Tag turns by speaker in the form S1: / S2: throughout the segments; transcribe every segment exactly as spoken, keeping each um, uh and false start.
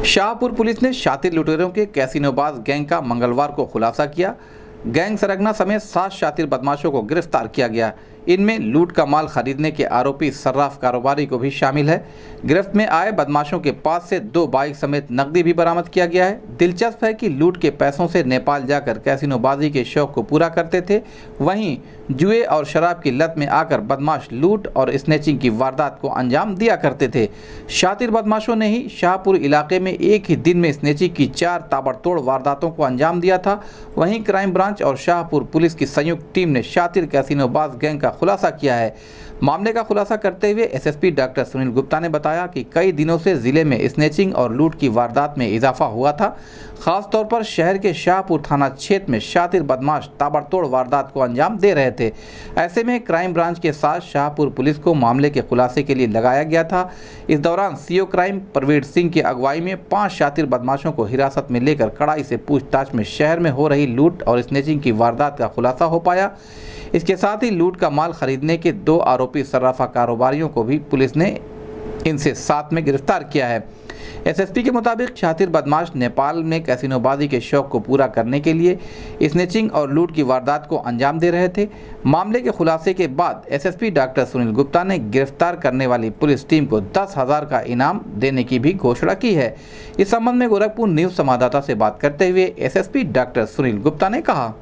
S1: Shahpur police ने शातिर लुटेरों के कैसीनोबाज गैंग का मंगलवार को खुलासा किया। गैंग सरगना समेत सात शातिर बदमाशों को गिरफ्तार किया गया। इनमें लूट का माल खरीदने के आरोपी सर्राफ कारोबारी को भी शामिल है। गिरफ्त में आए बदमाशों के पास से दो बाइक समेत नकदी भी बरामद किया गया है। दिलचस्प है कि लूट के पैसों से नेपाल जाकर कैसीनोबाजी के शौक को पूरा करते थे। वहीं जुए और शराब की लत में आकर बदमाश लूट और स्नैचिंग की वारदात को अंजाम दिया करते थे। शातिर बदमाशों ने ही शाहपुर इलाके में एक ही दिन में स्नैचिंग की चार ताबड़तोड़ वारदातों को अंजाम दिया था। वहीं क्राइम ब्रांच और शाहपुर पुलिस की संयुक्त टीम ने शातिर कैसीनोबाज गैंग का खुलासा किया है। मामले का खुलासा करते हुए एसएसपी डॉक्टर सुनील गुप्ता ने बताया कि कई दिनों से जिले में स्नैचिंग और लूट की वारदात में इजाफा हुआ था। खास तौर पर शहर के शाहपुर थाना क्षेत्र में शातिर बदमाश ताबड़तोड़ वारदात को अंजाम दे रहे थे। ऐसे में क्राइम ब्रांच के साथ शाहपुर पुलिस को मामले के खुलासे के लिए लगाया गया था। इस दौरान सीओ क्राइम प्रवीण सिंह की अगुवाई में पाँच शातिर बदमाशों को हिरासत में लेकर कड़ाई से पूछताछ में शहर में हो रही लूट और स्नैचिंग की वारदात का खुलासा हो पाया। इसके साथ ही लूट का माल खरीदने के दो आरोपी सर्राफा कारोबारियों को भी पुलिस ने इनसे साथ में गिरफ्तार किया है। एसएसपी के मुताबिक शातिर बदमाश नेपाल में कैसीनोबाजी के शौक को पूरा करने के लिए स्नैचिंग और लूट की वारदात को अंजाम दे रहे थे। मामले के खुलासे के बाद एसएसपी डॉक्टर सुनील गुप्ता ने गिरफ्तार करने वाली पुलिस टीम को दस हजार का इनाम देने की भी घोषणा की है। इस संबंध में गोरखपुर न्यूज संवाददाता से बात करते हुए एसएसपी डॉक्टर सुनील गुप्ता ने कहा,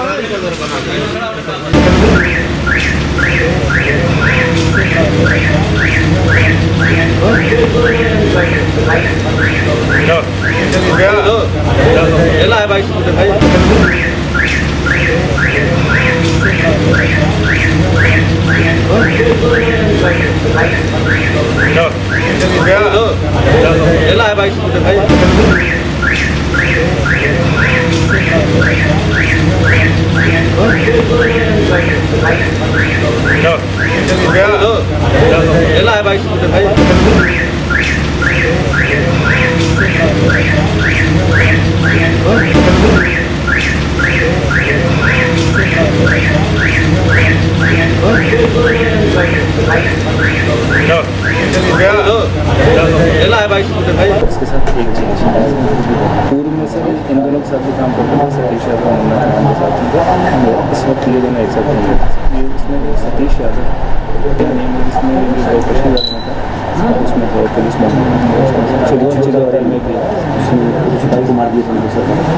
S2: इसके साथ एक चीज पूर्व में सर इन दोनों के साथ भी काम करते हैं। सतीश यादव मुन्ना चौहान के साथ इस वक्त ये दोनों एक साथ होंगे। ये इसमें जो सतीश यादव इसमें जो ऑपरेशन लगना था उसमें तो पुलिस में छोटी छोटी बात में भी सुधार को मार दिया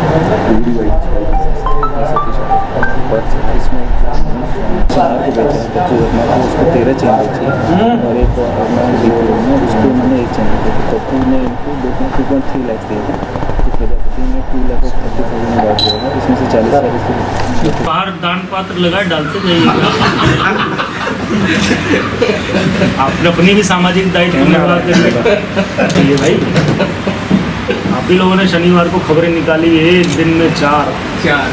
S2: सतीश और इसमें चार के बेचे उसको तेरह चेन बेची और एक उसको उन्होंने एक चेन बेची। तो ने इनको दो टू पॉइंट थ्री लैक्स दिए थे। तो प्रजापति में टू लैख थर्टी थाउजेंड बात हुआ है। इसमें से चालीस हज़ार
S3: बाहर दान पात्र लगाए डालते जाइएगा। आपने अपनी भी सामाजिक दायित्व निर्वाह करिए भाई। आप ही लोगों ने शनिवार को खबरें निकाली एक दिन में चार चार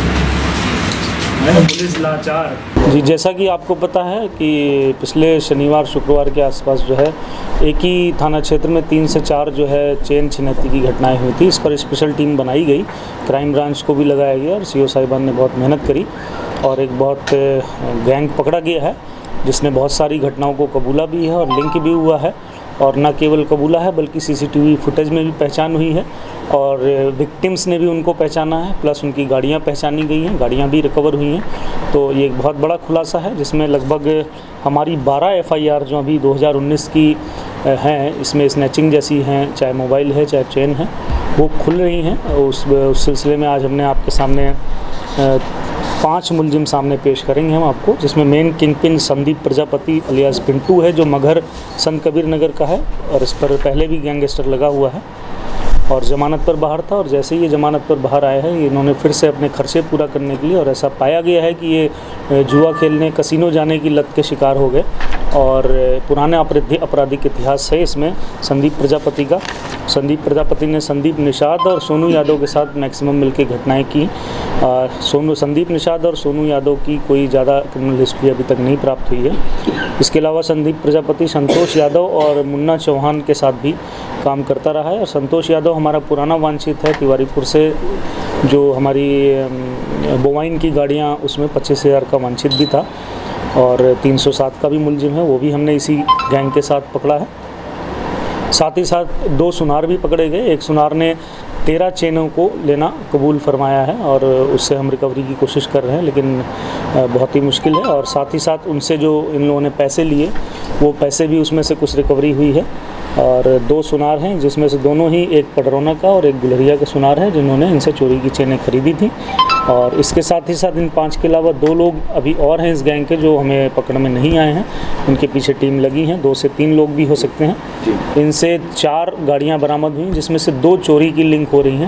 S3: पुलिस लाचार।
S4: जी, जैसा कि आपको पता है कि पिछले शनिवार शुक्रवार के आसपास जो है एक ही थाना क्षेत्र में तीन से चार जो है चेन छिनैती की घटनाएं हुई थी। इस पर स्पेशल टीम बनाई गई, क्राइम ब्रांच को भी लगाया गया और सीओ साहिबान ने बहुत मेहनत करी और एक बहुत गैंग पकड़ा गया है जिसने बहुत सारी घटनाओं को कबूला भी है और लिंक भी हुआ है। और न केवल कबूला है बल्कि सीसीटीवी फुटेज में भी पहचान हुई है और विक्टिम्स ने भी उनको पहचाना है, प्लस उनकी गाड़ियां पहचानी गई हैं, गाड़ियां भी रिकवर हुई हैं। तो ये एक बहुत बड़ा खुलासा है जिसमें लगभग हमारी बारह एफआईआर जो अभी दो हज़ार उन्नीस की हैं, इसमें स्नैचिंग जैसी हैं, चाहे मोबाइल है चाहे चेन है, वो खुल रही हैं। उस उस सिलसिले में आज हमने आपके सामने पांच मुलजिम सामने पेश करेंगे हम आपको, जिसमें main kingpin Sandeep Prajapati alias Pintu है जो मगहर संत कबीर नगर का है और इस पर पहले भी गैंगस्टर लगा हुआ है और ज़मानत पर बाहर था। और जैसे ही ये ज़मानत पर बाहर आया है इन्होंने फिर से अपने खर्चे पूरा करने के लिए, और ऐसा पाया गया है कि ये जुआ खेलने कसिनो जाने की लत के शिकार हो गए और पुराने आपराधिक इतिहास है इसमें संदीप प्रजापति का। संदीप प्रजापति ने संदीप निषाद और सोनू यादव के साथ मैक्सिमम मिलकर घटनाएं की। सोनू संदीप निषाद और सोनू यादव की कोई ज़्यादा क्रिमिनल हिस्ट्री अभी तक नहीं प्राप्त हुई है। इसके अलावा संदीप प्रजापति संतोष यादव और मुन्ना चौहान के साथ भी काम करता रहा है। और संतोष यादव हमारा पुराना वांछित है तिवारीपुर से, जो हमारी बोवाइन की गाड़ियाँ उसमें पच्चीस हज़ार का वांछित भी था और तीन सौ सात का भी मुलजिम है, वो भी हमने इसी गैंग के साथ पकड़ा है। साथ ही साथ दो सुनार भी पकड़े गए। एक सुनार ने तेरह चेनों को लेना कबूल फरमाया है और उससे हम रिकवरी की कोशिश कर रहे हैं, लेकिन बहुत ही मुश्किल है। और साथ ही साथ उनसे जो इन लोगों ने पैसे लिए वो पैसे भी उसमें से कुछ रिकवरी हुई है। और दो सुनार हैं जिसमें से दोनों ही, एक पडरौना का और एक गुलरिया का सुनार है, जिन्होंने इनसे चोरी की चेनें खरीदी थी। और इसके साथ ही साथ इन पांच के अलावा दो लोग अभी और हैं इस गैंग के जो हमें पकड़ में नहीं आए हैं। उनके पीछे टीम लगी हैं, दो से तीन लोग भी हो सकते हैं। इनसे चार गाड़ियां बरामद हुई जिसमें से दो चोरी की लिंक हो रही हैं,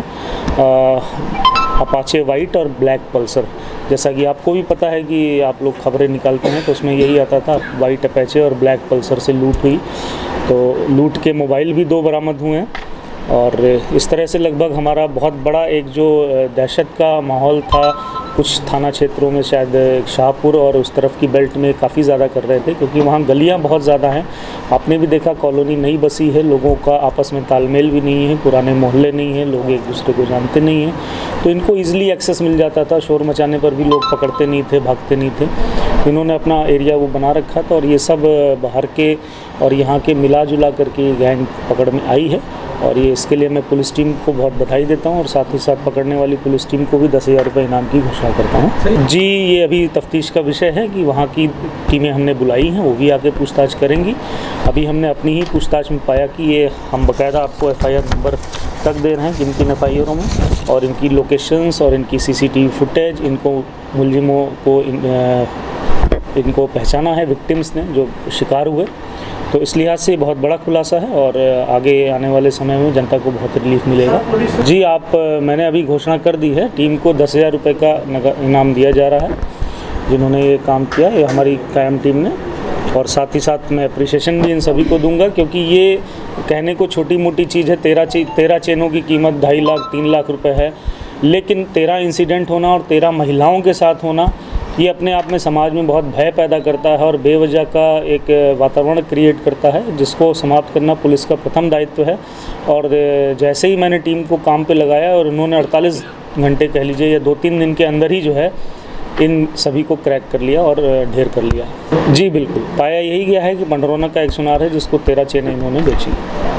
S4: अपाचे वाइट और ब्लैक पल्सर। जैसा कि आपको भी पता है कि आप लोग खबरें निकालते हैं तो उसमें यही आता था, वाइट अपाचे और ब्लैक पल्सर से लूट हुई। तो लूट के मोबाइल भी दो बरामद हुए हैं। और इस तरह से लगभग हमारा बहुत बड़ा एक जो दहशत का माहौल था कुछ थाना क्षेत्रों में, शायद शाहपुर और उस तरफ की बेल्ट में काफ़ी ज़्यादा कर रहे थे, क्योंकि वहाँ गलियाँ बहुत ज़्यादा हैं। आपने भी देखा कॉलोनी नई बसी है, लोगों का आपस में तालमेल भी नहीं है, पुराने मोहल्ले नहीं हैं, लोग एक दूसरे को जानते नहीं हैं, तो इनको ईज़िली एक्सेस मिल जाता था। शोर मचाने पर भी लोग पकड़ते नहीं थे, भागते नहीं थे। इन्होंने अपना एरिया वो बना रखा था और ये सब बाहर के और यहाँ के मिला जुला करके गैंग पकड़ में आई है। और ये इसके लिए मैं पुलिस टीम को बहुत बधाई देता हूँ और साथ ही साथ पकड़ने वाली पुलिस टीम को भी दस हज़ार रुपये इनाम की घोषणा करता हूँ। जी, ये अभी तफ्तीश का विषय है कि वहाँ की टीमें हमने बुलाई हैं, वो भी आके पूछताछ करेंगी। अभी हमने अपनी ही पूछताछ में पाया कि ये हम बाकायदा आपको एफ आई आर नंबर तक दे रहे हैं किन किन एफ आई आरों में, और इनकी लोकेशंस और इनकी C C T V footage, इनको मुलजिमों को इन, इनको पहचाना है विक्टिम्स ने जो शिकार हुए। तो इस लिहाज से बहुत बड़ा खुलासा है और आगे आने वाले समय में जनता को बहुत रिलीफ मिलेगा। जी, आप मैंने अभी घोषणा कर दी है, टीम को दस हज़ार रुपये का इनाम दिया जा रहा है जिन्होंने ये काम किया, ये हमारी कायम टीम ने। और साथ ही साथ मैं अप्रिशिएशन भी इन सभी को दूंगा, क्योंकि ये कहने को छोटी मोटी चीज़ है। तेरह ची तेरह चेनों की कीमत ढाई लाख तीन लाख रुपये है, लेकिन तेरह इंसिडेंट होना और तेरह महिलाओं के साथ होना, ये अपने आप में समाज में बहुत भय पैदा करता है और बेवजह का एक वातावरण क्रिएट करता है, जिसको समाप्त करना पुलिस का प्रथम दायित्व है। और जैसे ही मैंने टीम को काम पे लगाया और उन्होंने अड़तालीस घंटे कह लीजिए या दो तीन दिन के अंदर ही जो है इन सभी को क्रैक कर लिया और ढेर कर लिया। जी बिल्कुल, पाया यही गया है कि पडरौना का एक सुनार है जिसको तेरह चेनें इन्होंने बेची।